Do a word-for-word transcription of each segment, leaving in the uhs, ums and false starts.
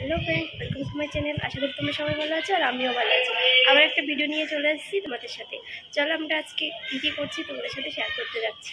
Hello friend, welcome to my channel. आशा करी तुम्हारा सबाई भालो आछो और आमिও ভালো আছি। আবার একটা ভিডিও নিয়ে চলে আসছি তোমাদের সাথে। চলো আমরা আজকে কি কি করছি তোমাদের সাথে শেয়ার করতে যাচ্ছি।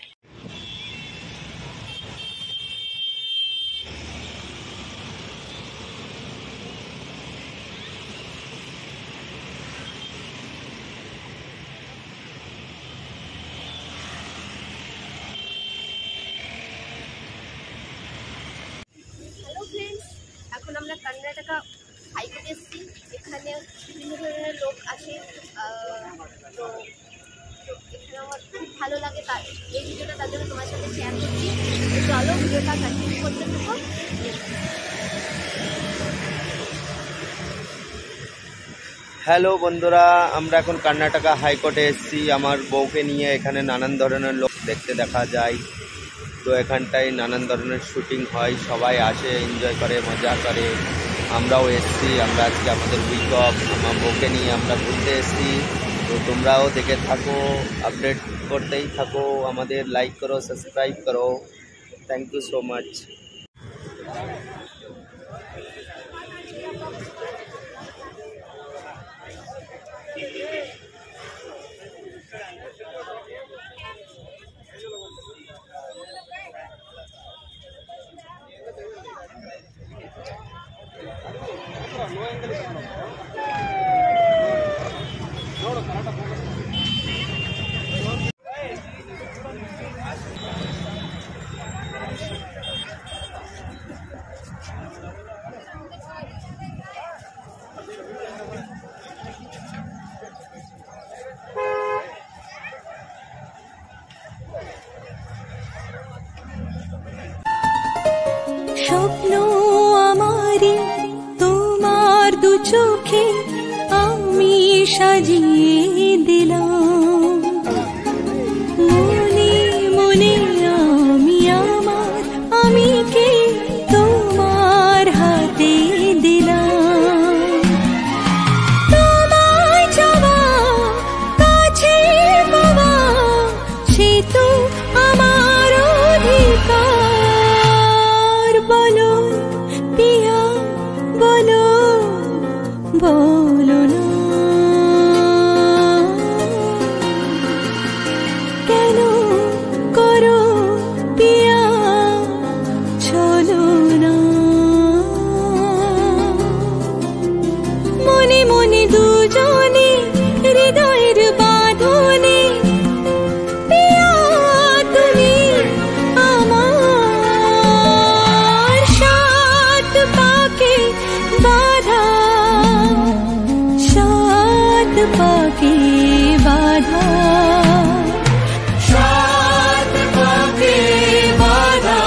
এখন আমরা কর্ণাটকা হাইকোর্টে এসেছি। এখানে বিভিন্ন ধরনের লোক আসে, তো এখানে আমার খুব ভালো লাগে। তার এই ভিডিওটা তার জন্য তোমার সাথে শেয়ার করছি। চলো ভিডিওটা কন্টিনিউ করতে থাকো। হ্যালো বন্ধুরা, আমরা এখন কর্ণাটকা হাইকোর্টে এসেছি আমার বউকে নিয়ে। এখানে নানান ধরনের লোক দেখতে দেখা যায়, তো এখানটায় নানান ধরনের শুটিং হয়, সবাই আসে, এনজয় করে, মজা করে। আমরাও এসেছি, আমরা আজকে আমাদের উইক অফ, আমার বউকে নিয়ে আমরা ঘুরতে এসেছি। তো তোমরাও দেখে থাকো, আপডেট করতেই থাকো, আমাদের লাইক করো, সাবস্ক্রাইব করো। Thank you so much. স্বপ্ন আমারি তোমার দু চোখে আমি সাজিয়ে দিলাম, মনে মনে আমি আমার আমিকে তোমার হাতে দিলাম। তোমায় চাওয়া, কাছে পাওয়া, সে তো আমার অধিকার। বলো পিয়া, বলো বলো না কেন করো পিয়া চলো না। মনে মনে দুজনে হৃদয়ের বাঁধনে পিয়া তুমি আমার সাত পাকে বাধা, সাত পাকে বাধা, সাত পাকে বাধা,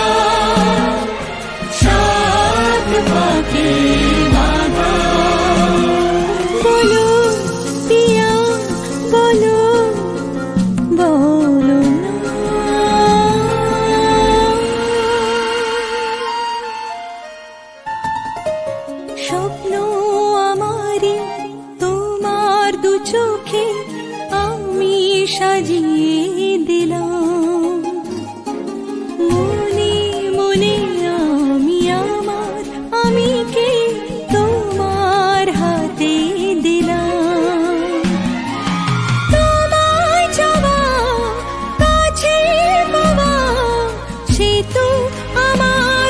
সাত পাকে বাধা। বলো পিয়া, বলো বলো না। স্বপ্ন আমারি তোমার দু চোখে আমি সাজিয়ে দিলাম, মনে মনে আমি আমার আমিকে তোমার হাতে দিলাম। তোমায় চাওয়া, কাছে পাওয়া, সে তো আমার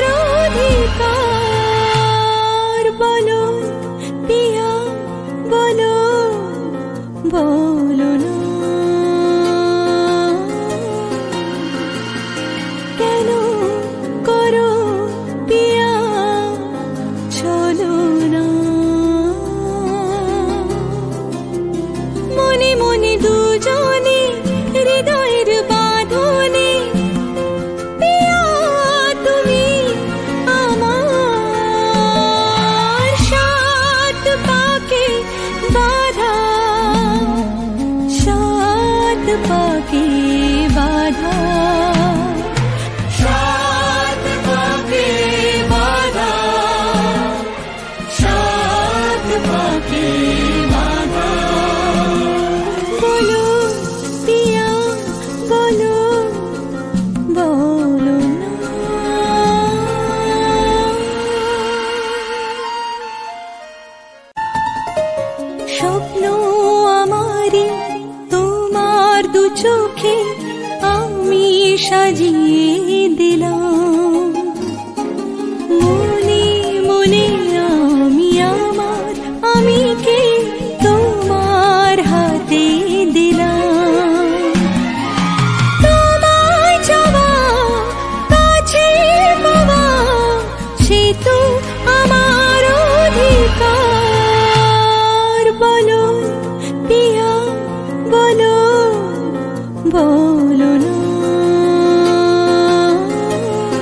অধিকার। বলো পিয়া, বলো বলো না কেন করো পিয়া চলো না। মনে মনে দুজনে হৃদয়ের বাঁধনে পিয়া তুমি আমার সাত পাকে বাধা, সাত পাকে বাধা, সাত পাকে বাধা, সাত পাকে বাধা। বলো পিয়া, বলো বলো না। স্বপ্ন আমারি তোমার দু চোখে আমি সাজিয়ে দিলাম। মনে মনে আমি আমার আমিকে তোমার হাতে দিলাম। তোমায় চাওয়া কাছে পাওয়া সে তো আমার অধিকার। বলো পিয়া বলো বলো না।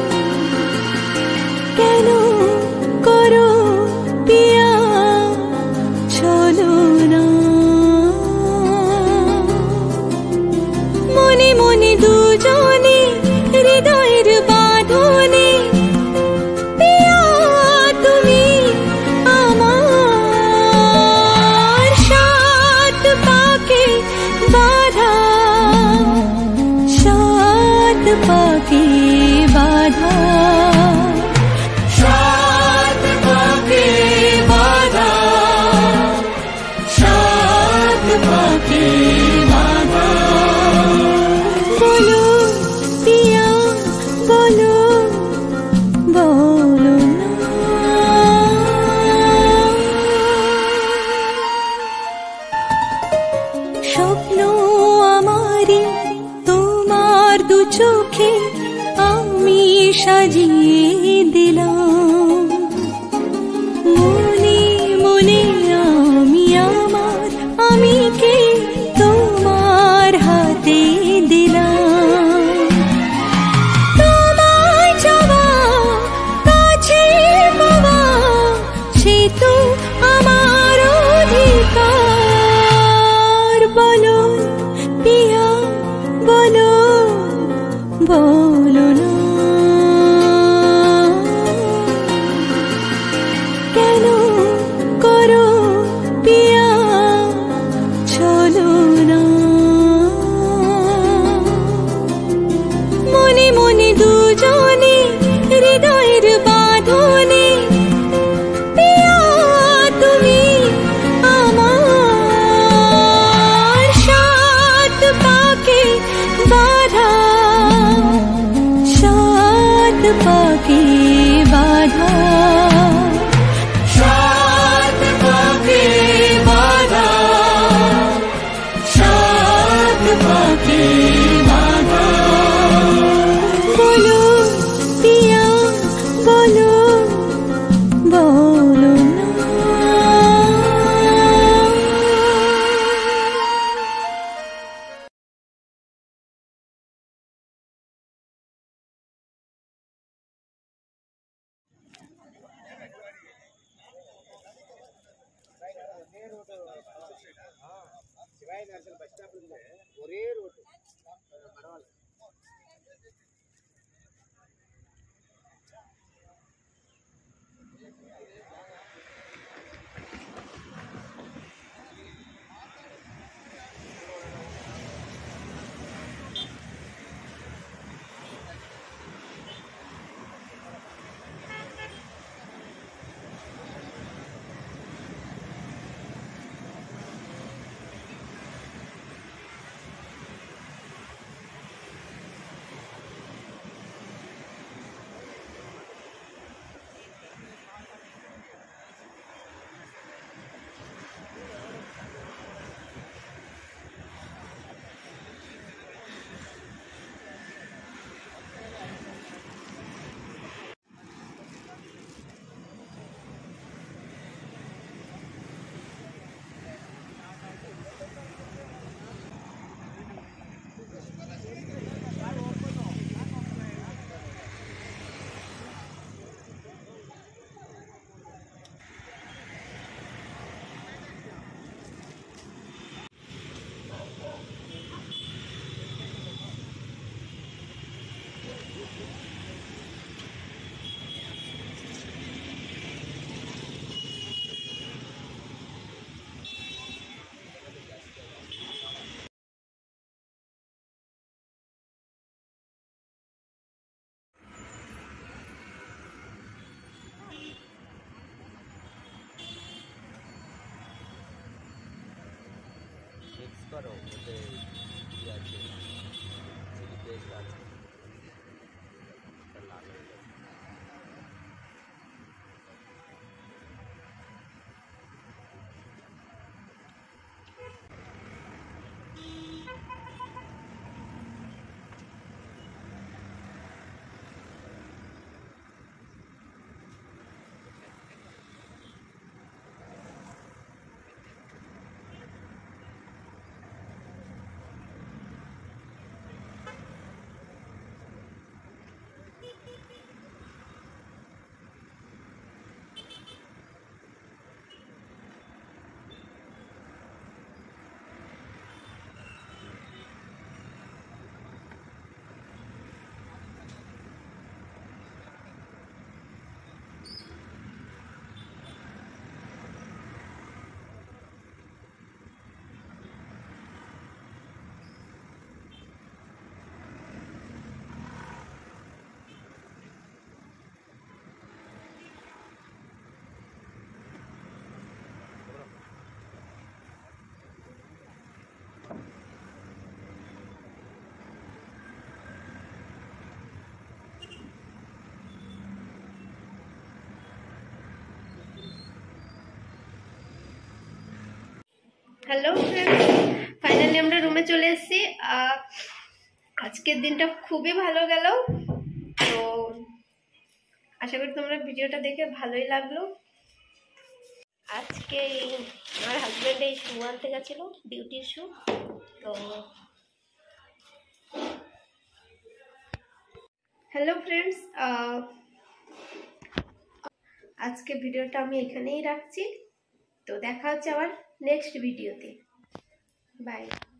করো, ওতে ই আছে, চিলি পেস্ট আছে, এটা লাল হয়ে যাবে। হ্যালো ফ্রেন্ডস, ফাইনালি আমরা রুমে চলে এসেছি। আজকের দিনটা খুবই ভালো গেল। তো আশা করি তোমরা ভিডিওটা দেখে ভালোই লাগলো। আজকে আমার হাজব্যান্ড এই শু আনতে গেছিলো, ডিউটির শু। তো হ্যালো ফ্রেন্ডস, আজকে ভিডিওটা আমি এখানেই রাখছি। তো দেখা হচ্ছে আবার নেক্সট ভিডিওতে। বাই।